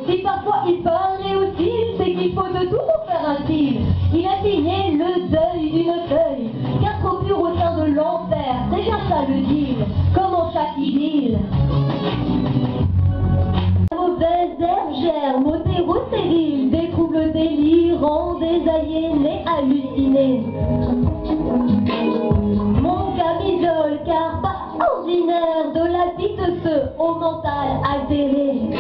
Si parfois il paraît aussi, c'est qu'il faut de tout pour faire un film. Il a signé le deuil d'une feuille, car trop pur au sein de l'enfer, c'est bien ça le deal, comment chaque idylle. Mauvaise herbe germe au terreau stérile, des troubles délirants, des aliénés hallucinés. Mon camisole, car pas ordinaire, de la vie de ceux au mental altéré.